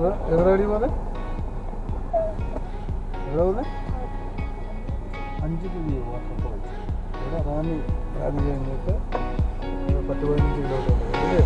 എവിടെ പോലെ എവിടെ പോലെ 5 രൂപയോ വാട്ടർഫോൾ ഇവിടെ റാന്നി കഴിഞ്ഞിട്ട് 10-15 കിലോമീറ്റർ അല്ലേ?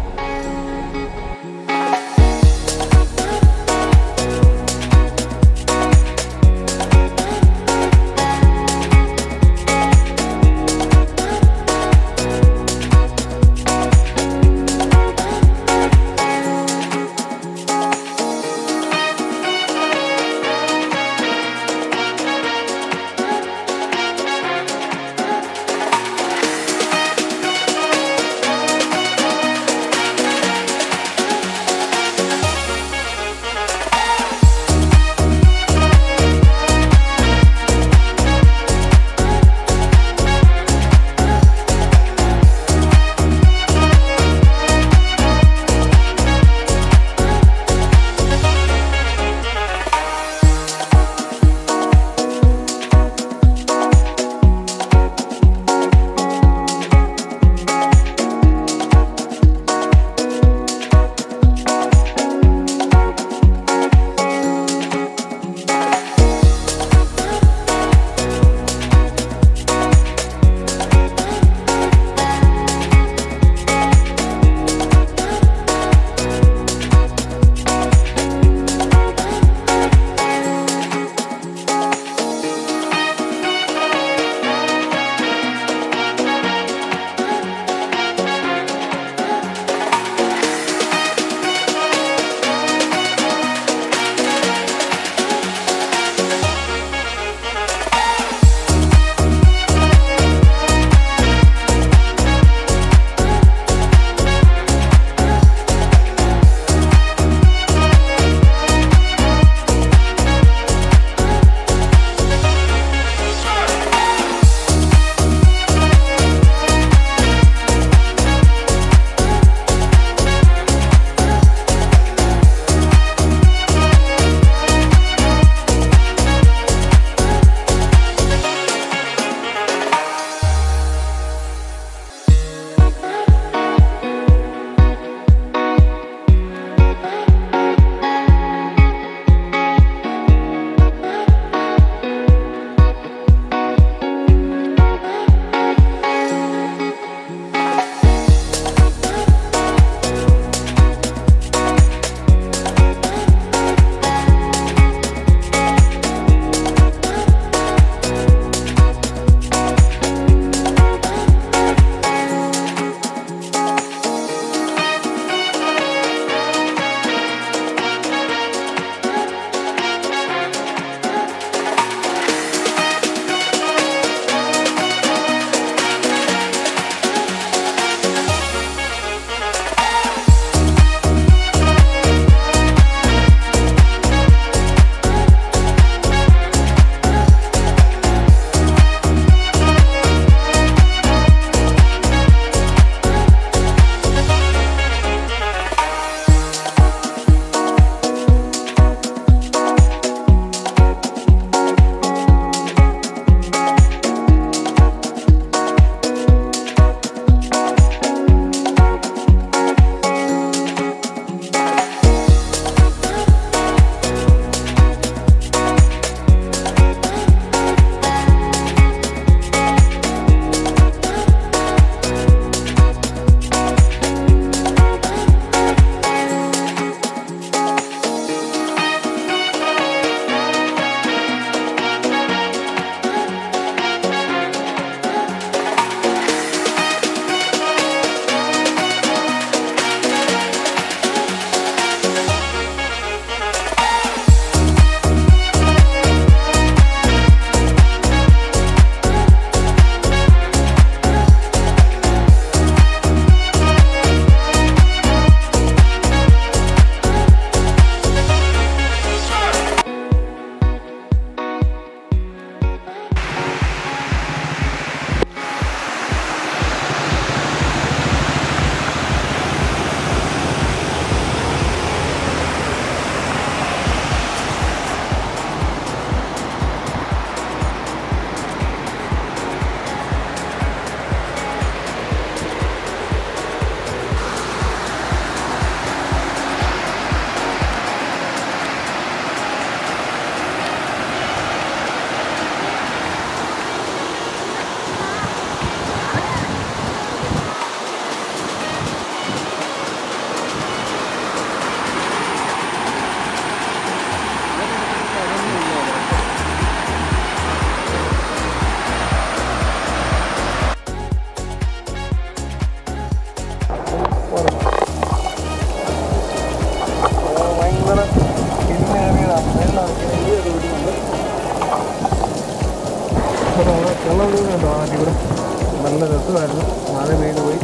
രസമായിരുന്നു. മഴ പെയ്തു പോയി.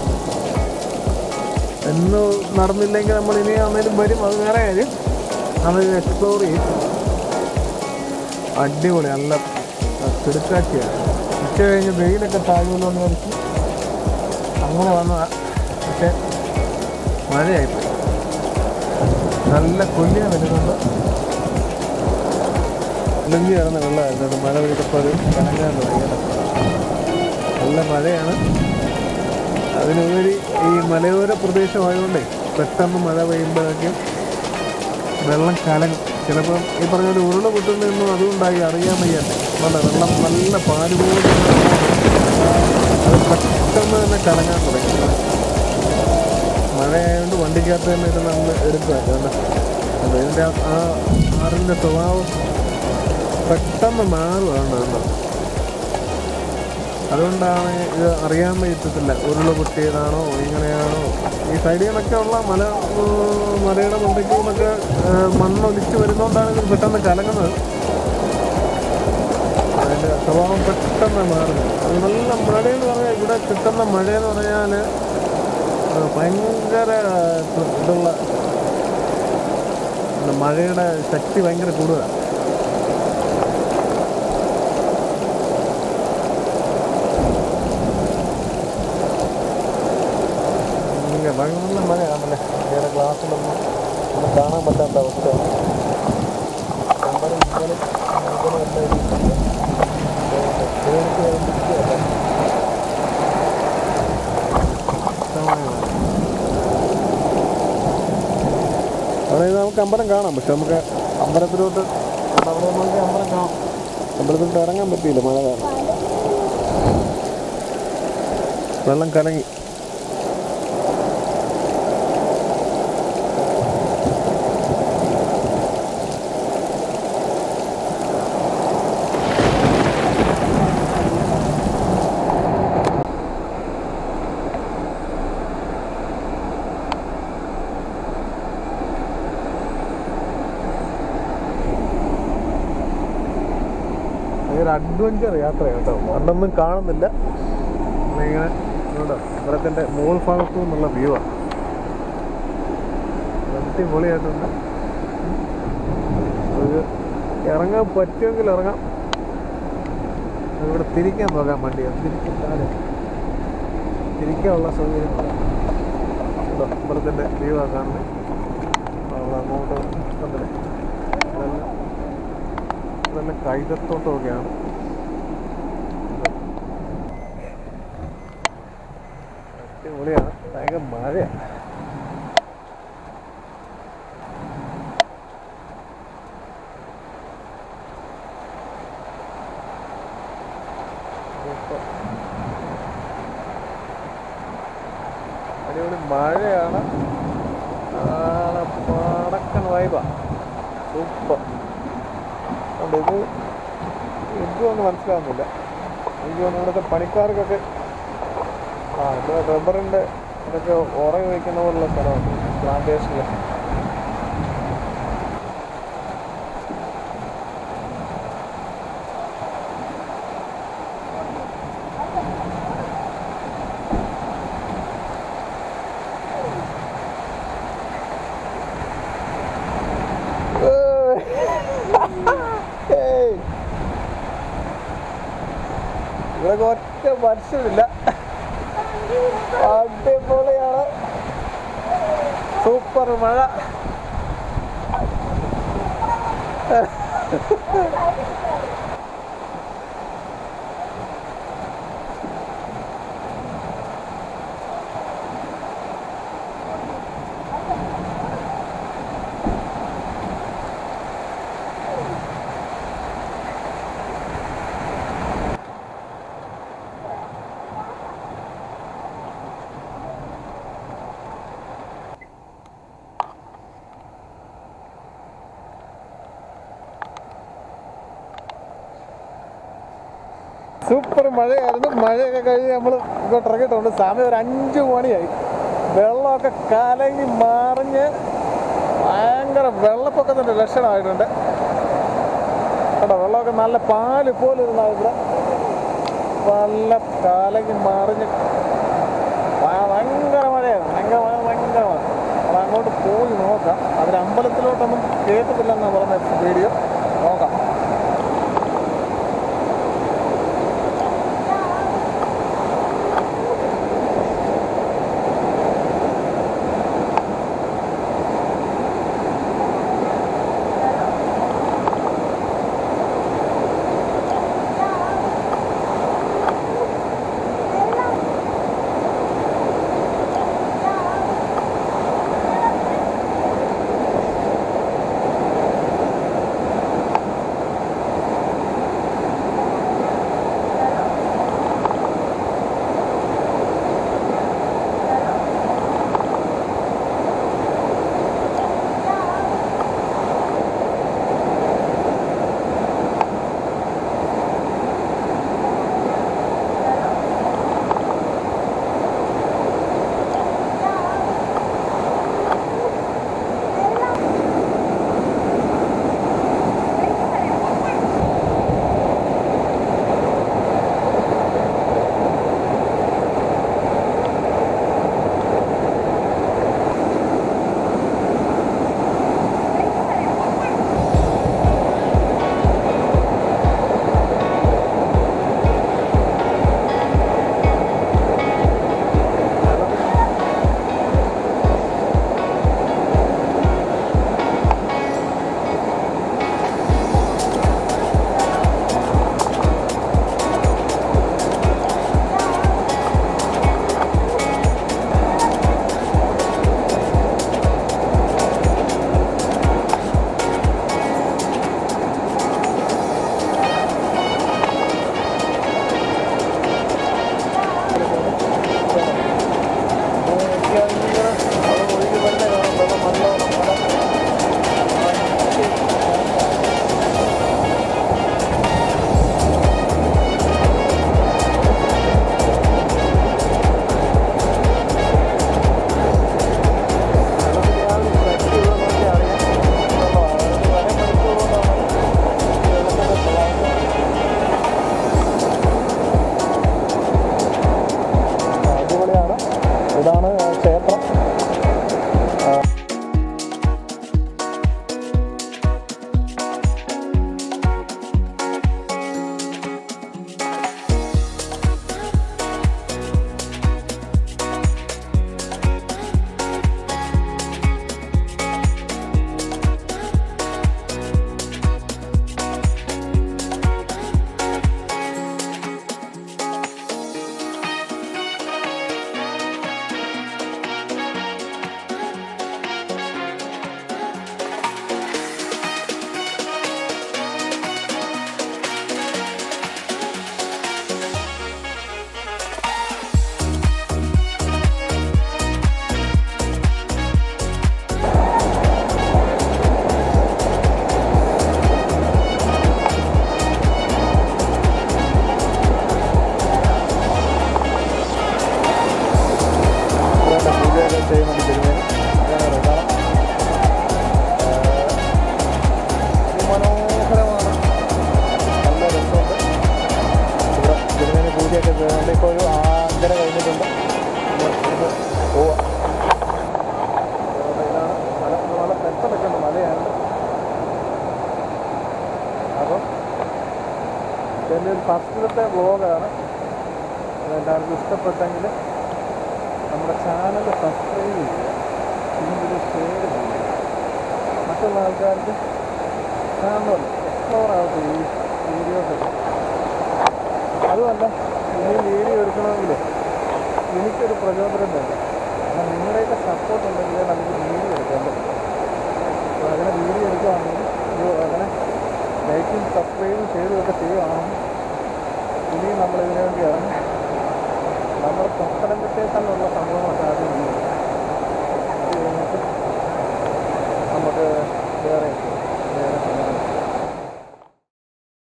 എന്ന് നടന്നില്ലെങ്കിൽ നമ്മൾ ഇനി ആണെങ്കിലും വരും, അത് വേറെ കാര്യം. നമ്മളിത് എക്സ്പ്ലോർ ചെയ്യും. അടിപൊളി, നല്ല കിടുക്കാച്ചിയാണ്. ഉച്ച കഴിഞ്ഞ് വെയിലൊക്കെ താഴുമല്ലോ എന്ന് വിചാരിച്ച് അങ്ങനെ വന്നതാണ്. പക്ഷെ മഴയായിപ്പോയി. നല്ല കൊല്ലിയ വരുന്നുണ്ട്. ഇല്ലെങ്കിൽ കിടന്ന വെള്ളമായിരുന്നു. അത് മഴ പെയ്തപ്പോൾ അത് കലങ്ങാൻ തുടങ്ങി. നല്ല മഴയാണ്. അതിനുപരി ഈ മലയോര പ്രദേശമായതുകൊണ്ടേ പെട്ടെന്ന് മഴ പെയ്യുമ്പോഴേക്കും വെള്ളം കലങ്ങും. ചിലപ്പം ഈ പറഞ്ഞ ഒരു ഉരുള പൊട്ടുന്നതൊന്നും അതുകൊണ്ടായി അറിയാൻ വയ്യാതെ വെള്ളം നല്ല പാല് പോലെ അത് പെട്ടെന്ന് തന്നെ കലങ്ങാൻ തുടങ്ങി. മഴയായതുകൊണ്ട് വണ്ടിക്കകത്ത് തന്നെ ഇത് നമ്മൾ എടുക്കുക. അപ്പോൾ ഇതിൻ്റെ ആ ആറിൻ്റെ സ്വഭാവം പെട്ടെന്ന് മാറുകയാണ്. അതുകൊണ്ടാണ് ഇത് അറിയാൻ പറ്റത്തില്ല, ഉരുള പൊട്ടിയതാണോ ഇങ്ങനെയാണോ. ഈ സൈഡിൽ നിന്നൊക്കെ ഉള്ള മലയുടെ മണ്ടയ്ക്ക് നിന്നൊക്കെ മണ്ണൊലിച്ച് വരുന്നതുകൊണ്ടാണ് ഇത് പെട്ടെന്ന് കലങ്ങുന്നത്. അതിൻ്റെ സ്വഭാവം പെട്ടെന്ന് മാറുന്നത്. അത് നല്ല മഴയെന്ന് പറഞ്ഞാൽ ഇവിടെ കിട്ടുന്ന മഴയെന്ന് പറഞ്ഞാൽ ഭയങ്കര ഇതുള്ള മഴയുടെ ശക്തി ഭയങ്കര കൂടുതലാണ്. നല്ല മഴയാണല്ലേ. വേറെ ഗ്ലാസ്സിലൊന്നും ഒന്നും കാണാൻ പറ്റാത്ത അവസ്ഥയാണ്. അവിടെ നമുക്ക് അമ്പലം കാണാം. പക്ഷെ നമുക്ക് അമ്പലത്തിലോട്ട് അവിടെ നമുക്ക് അമ്പലം കാണാം. അമ്പലത്തിലോട്ട് ഇറങ്ങാൻ പറ്റിയില്ല മഴ കാരണം. വെള്ളം കലങ്ങി. ഒരു അഡ്വഞ്ചർ യാത്ര കേട്ടോ. പണ്ടൊന്നും കാണുന്നില്ല. ഇങ്ങനെ കേട്ടോ അമ്പലത്തിൻ്റെ മുകൾ ഭാഗത്തു നിന്നുള്ള വ്യൂ ആണ്. അടിപൊളിയായിട്ടുണ്ട്. അത് ഇറങ്ങാൻ പറ്റുമെങ്കിൽ ഇറങ്ങാം. ഇവിടെ തിരിക്കാൻ പോകാൻ വണ്ടിയാണ്. തിരിക്കാനുള്ള സൗകര്യം കേട്ടോ. അമ്പലത്തിൻ്റെ വ്യൂ ആണ് കാണുന്നത്. അങ്ങോട്ട് കണ്ടില്ലേ, നല്ല കൈതത്തോട്ടമൊക്കെയാണ്. അടിപൊളിയാണ്. ഭയങ്കര മഴയാണ്. അടിപൊളി മഴയാണ്. പടക്കൻ വൈബാണ്. സൂപ്പർ. ഇത് എനിക്കൊന്നും മനസ്സിലാവുന്നില്ല. എനിക്ക് തോന്നുന്നു ഇവിടുത്തെ പണിക്കാർക്കൊക്കെ ഇവിടെ റബ്ബറിൻ്റെ ഇതൊക്കെ ഉറങ്ങി വയ്ക്കുന്ന പോലുള്ള സ്ഥലമുണ്ട് പ്ലാന്റേഷനിൽ. ഇവിടെ ഒറ്റ മനുഷ്യരില്ല. അടിപൊളിയാണ്. സൂപ്പർ മഴ. സൂപ്പർ മഴയായിരുന്നു. മഴയൊക്കെ കഴിഞ്ഞ് നമ്മൾ ഇങ്ങോട്ട് ഇറങ്ങിയിട്ടുണ്ട്. സമയം ഒരു 5 മണിയായി. വെള്ളമൊക്കെ കലങ്ങി മറിഞ്ഞ് ഭയങ്കര വെള്ളപ്പൊക്കത്തിൻ്റെ ലക്ഷണമായിട്ടുണ്ട് കേട്ടോ. വെള്ളമൊക്കെ നല്ല പാല് പോലെ ഇരുന്നാൽ ഇവിടെ നല്ല കാലയ്ക്ക് മറിഞ്ഞ് ഭയങ്കര മഴയാണ്. ഭയങ്കര മഴ. അത് അങ്ങോട്ട് പോയി നോക്കാം. അതിലമ്പലത്തിലോട്ടൊന്നും കേട്ടത്തില്ലെന്നാണ് പറഞ്ഞ വീഡിയോ. നോക്കാം. ഇതാണ് ക്ഷേത്രം. മനോഹരമാണ്. നല്ല രസമുണ്ട്. ഇവിടെ തിരുമേനി പൂജയൊക്കെ ചെയ്യുന്നുണ്ട്. ഇപ്പോൾ ഒരു 5:30 കഴിഞ്ഞിട്ടുണ്ട്. പോവാം. ഇതാണ് നല്ല പെട്ടെന്നൊക്കെ ഉണ്ട്. മലയാണ്. അപ്പം എൻ്റെ ഒരു ഫസ്റ്റത്തെ വ്ളോഗാണ്. എല്ലാവർക്കും ഇഷ്ടപ്പെട്ടെങ്കിൽ നമ്മുടെ ചാനൽ സബ്സ്ക്രൈബ് ചെയ്യുക. ഇതിൻ്റെ ഷെയർ ചെയ്യുക. മറ്റുള്ള ആൾക്കാർക്ക് കാണുമല്ലോ, എക്സ്പ്ലോർ ആവട്ടെ ഈ വീഡിയോസൊക്കെ. അതുമല്ല, ഇനി വീഡിയോ എടുക്കണമെങ്കിൽ എനിക്കൊരു പ്രചോദനം വേണം. കാരണം നിങ്ങളുടെയൊക്കെ സപ്പോർട്ട് ഉണ്ടെങ്കിലേ നമുക്ക് വീഡിയോ എടുക്കാൻ പറ്റും. അപ്പോൾ അങ്ങനെ വീഡിയോ എടുക്കുകയാണെങ്കിൽ അങ്ങനെ ലൈക്കും സബ്സ്ക്രൈബും ഷെയറും ഒക്കെ ചെയ്യുകയാണെങ്കിൽ ഇനിയും നമ്മളിതിനു വേണ്ടിയാണ് നമ്മുടെ പത്തനംതിട്ടയിൽ തന്നെയുള്ള സംഭവങ്ങളൊക്കെ ആദ്യം ചെയ്യുന്നത്. അത് കഴിഞ്ഞിട്ട് നമുക്ക് വേറെ